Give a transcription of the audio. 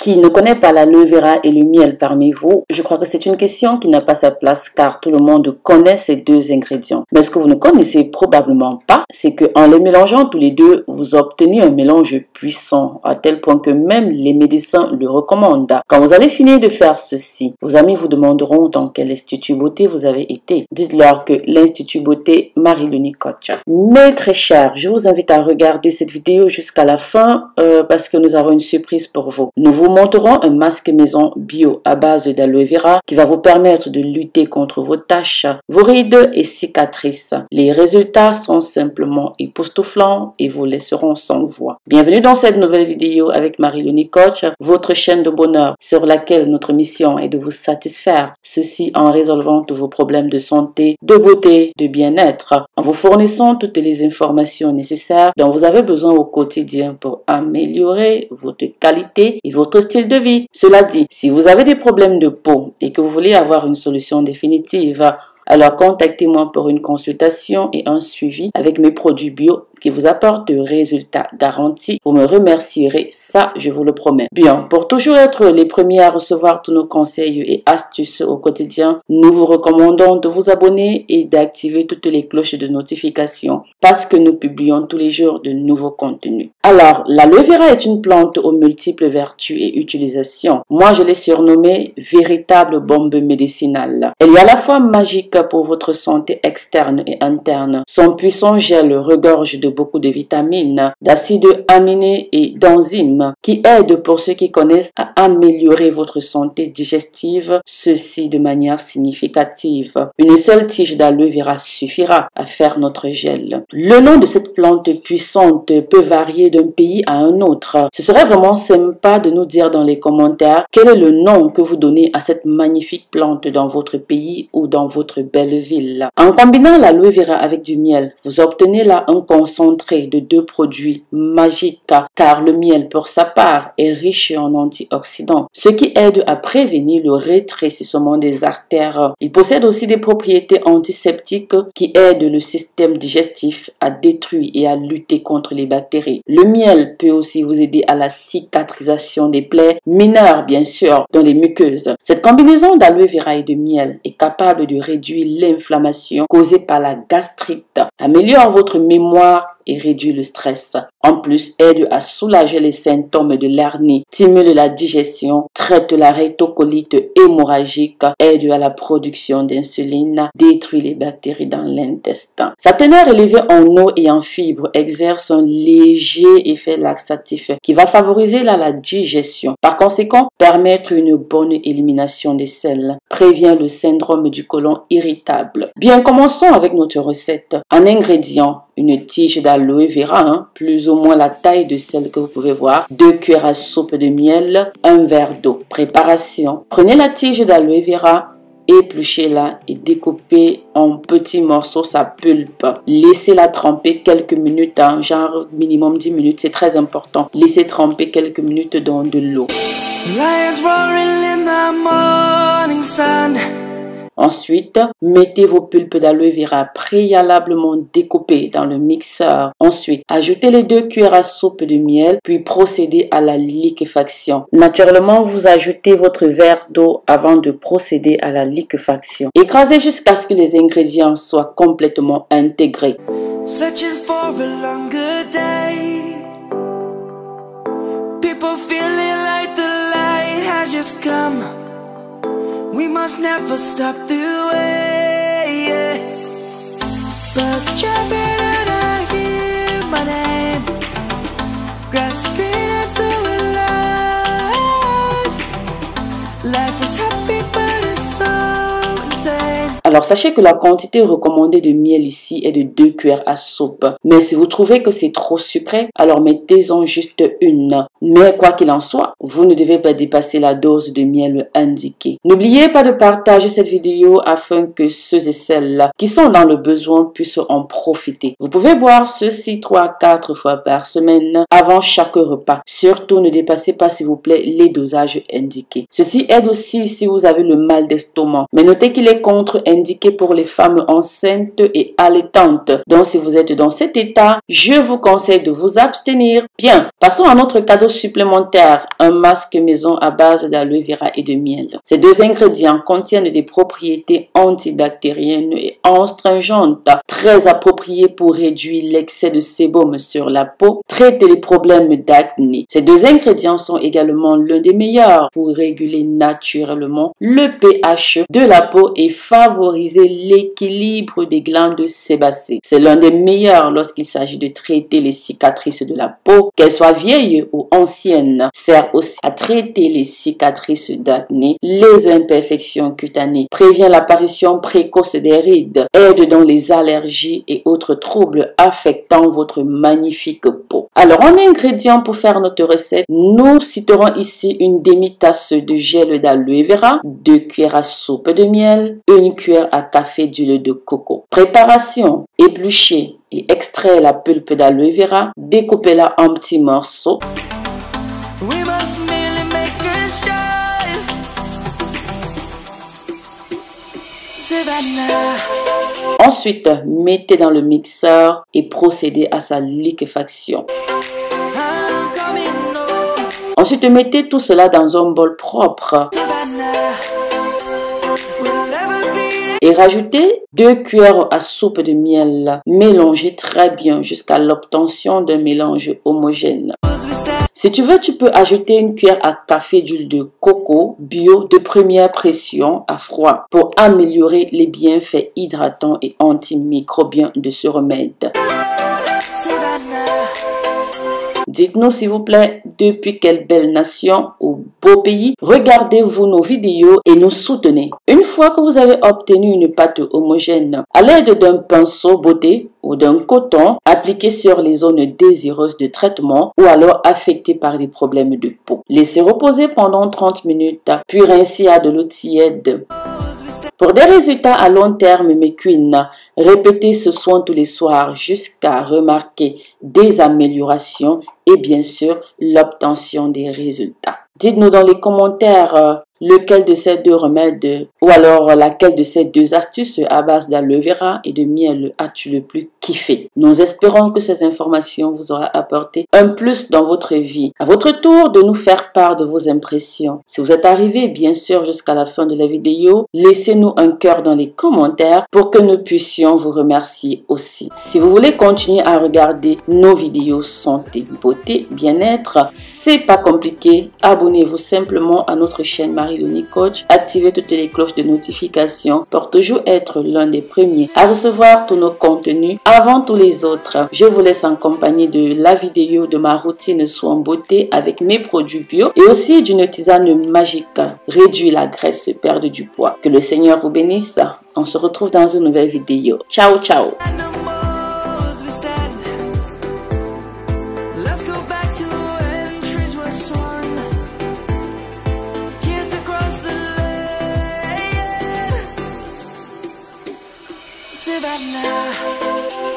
Qui ne connaît pas l'aloe vera et le miel parmi vous? Je crois que c'est une question qui n'a pas sa place car tout le monde connaît ces deux ingrédients. Mais ce que vous ne connaissez probablement pas, c'est que en les mélangeant tous les deux, vous obtenez un mélange puissant à tel point que même les médecins le recommandent. Quand vous allez finir de faire ceci, vos amis vous demanderont dans quel institut beauté vous avez été. Dites-leur que l'Institut Beauté Marie-Léonie Coach. Mais très cher, je vous invite à regarder cette vidéo jusqu'à la fin parce que nous avons une surprise pour vous. Nous vous montrerons un masque maison bio à base d'aloe vera qui va vous permettre de lutter contre vos taches, vos rides et cicatrices. Les résultats sont simplement époustouflants et vous laisseront sans voix. Bienvenue dans cette nouvelle vidéo avec Marie-Léonie Coach, votre chaîne de bonheur sur laquelle notre mission est de vous satisfaire. Ceci en résolvant tous vos problèmes de santé, de beauté, de bien-être, en vous fournissant toutes les informations nécessaires dont vous avez besoin au quotidien pour améliorer votre qualité et votre style de vie. Cela dit, si vous avez des problèmes de peau et que vous voulez avoir une solution définitive, alors contactez-moi pour une consultation et un suivi avec mes produits bio qui vous apportent de résultats garantis. Vous me remercierez, ça je vous le promets. Bien, pour toujours être les premiers à recevoir tous nos conseils et astuces au quotidien, nous vous recommandons de vous abonner et d'activer toutes les cloches de notification parce que nous publions tous les jours de nouveaux contenus. Alors, l'aloe vera est une plante aux multiples vertus et utilisations. Moi, je l'ai surnommée véritable bombe médicinale. Elle est à la fois magique pour votre santé externe et interne. Son puissant gel regorge de beaucoup de vitamines, d'acides aminés et d'enzymes qui aident pour ceux qui connaissent à améliorer votre santé digestive, ceci de manière significative. Une seule tige d'aloe vera suffira à faire notre gel. Le nom de cette plante puissante peut varier d'un pays à un autre. Ce serait vraiment sympa de nous dire dans les commentaires quel est le nom que vous donnez à cette magnifique plante dans votre pays ou dans votre belle ville. En combinant l'aloe vera avec du miel, vous obtenez là un concentré de deux produits magiques car le miel pour sa part est riche en antioxydants, ce qui aide à prévenir le rétrécissement des artères. Il possède aussi des propriétés antiseptiques qui aident le système digestif à détruire et à lutter contre les bactéries. Le miel peut aussi vous aider à la cicatrisation des plaies mineures bien sûr dans les muqueuses. Cette combinaison d'aloe vera et de miel est capable de réduire l'inflammation causée par la gastrite, améliore votre mémoire et réduit le stress. En plus, aide à soulager les symptômes de l'hernie, stimule la digestion, traite la rectocolite hémorragique, aide à la production d'insuline, détruit les bactéries dans l'intestin. Sa teneur élevée en eau et en fibres exerce un léger effet laxatif qui va favoriser la digestion. Par conséquent, permettre une bonne élimination des selles, prévient le syndrome du côlon irritable. Bien, commençons avec notre recette. En ingrédients, une tige d'aloe vera, plus ou moins la taille de celle que vous pouvez voir, 2 cuillères à soupe de miel, un verre d'eau. Préparation. Prenez la tige d'aloe vera, épluchez-la et découpez en petits morceaux sa pulpe. Laissez-la tremper quelques minutes, genre minimum 10 minutes, c'est très important. Laissez tremper quelques minutes dans de l'eau. Ensuite, mettez vos pulpes d'aloe vera préalablement découpées dans le mixeur. Ensuite, ajoutez les 2 cuillères à soupe de miel, puis procédez à la liquéfaction. Naturellement, vous ajoutez votre verre d'eau avant de procéder à la liquéfaction. Écrasez jusqu'à ce que les ingrédients soient complètement intégrés. Searching for a longer day. People feeling like the light has just come. We must never stop the way, yeah. Birds jumping and I hear my name, grasping into a life. Life is happy but it's so insane. Alors sachez que la quantité recommandée de miel ici est de 2 cuillères à soupe. Mais si vous trouvez que c'est trop sucré, alors mettez-en juste une. Mais quoi qu'il en soit, vous ne devez pas dépasser la dose de miel indiquée. N'oubliez pas de partager cette vidéo afin que ceux et celles qui sont dans le besoin puissent en profiter. Vous pouvez boire ceci 3 à 4 fois par semaine avant chaque repas. Surtout ne dépassez pas s'il vous plaît les dosages indiqués. Ceci aide aussi si vous avez le mal d'estomac. Mais notez qu'il est contre-indiqué indiqué pour les femmes enceintes et allaitantes. Donc si vous êtes dans cet état, je vous conseille de vous abstenir. Bien, passons à notre cadeau supplémentaire, un masque maison à base d'aloe vera et de miel. Ces deux ingrédients contiennent des propriétés antibactériennes et astringentes, très appropriées pour réduire l'excès de sébum sur la peau, traiter les problèmes d'acné. Ces deux ingrédients sont également l'un des meilleurs pour réguler naturellement le pH de la peau et favoriser l'équilibre des glandes sébacées. C'est l'un des meilleurs lorsqu'il s'agit de traiter les cicatrices de la peau, qu'elles soient vieilles ou anciennes. Sert aussi à traiter les cicatrices d'acné, les imperfections cutanées, prévient l'apparition précoce des rides, aide dans les allergies et autres troubles affectant votre magnifique peau. Alors, en ingrédients pour faire notre recette, nous citerons ici une demi-tasse de gel d'aloe vera, 2 cuillères à soupe de miel, 1 cuillère à café d'huile de coco. Préparation: éplucher et extraire la pulpe d'aloe vera, découpez-la en petits morceaux. Ensuite, mettez dans le mixeur et procédez à sa liquéfaction. Ensuite, mettez tout cela dans un bol propre et rajoutez 2 cuillères à soupe de miel. Mélangez très bien jusqu'à l'obtention d'un mélange homogène. Si tu veux, tu peux ajouter 1 cuillère à café d'huile de coco bio de première pression à froid pour améliorer les bienfaits hydratants et antimicrobiens de ce remède. Dites-nous s'il vous plaît, depuis quelle belle nation ou beau pays regardez-vous nos vidéos et nous soutenez. Une fois que vous avez obtenu une pâte homogène, à l'aide d'un pinceau beauté ou d'un coton, appliquez sur les zones désireuses de traitement ou alors affectées par des problèmes de peau. Laissez reposer pendant 30 minutes, puis rincez à de l'eau tiède. Pour des résultats à long terme, mes queens, répétez ce soin tous les soirs jusqu'à remarquer des améliorations et bien sûr l'obtention des résultats. Dites-nous dans les commentaires lequel de ces deux remèdes ou alors laquelle de ces deux astuces à base d'aloe vera et de miel as-tu le plus kiffé. Nous espérons que ces informations vous auront apporté un plus dans votre vie. À votre tour de nous faire part de vos impressions. Si vous êtes arrivé bien sûr jusqu'à la fin de la vidéo, laissez-nous un cœur dans les commentaires pour que nous puissions vous remercier aussi. Si vous voulez continuer à regarder nos vidéos santé, beauté, bien-être, c'est pas compliqué. Abonnez-vous simplement à notre chaîne Marie-Loni Coach, activez toutes les cloches de notification pour toujours être l'un des premiers à recevoir tous nos contenus avant tous les autres. Je vous laisse en compagnie de la vidéo de ma routine soin beauté avec mes produits bio et aussi d'une tisane magique. Réduire la graisse, perdre du poids. Que le Seigneur vous bénisse. On se retrouve dans une nouvelle vidéo. Ciao, ciao. Savannah.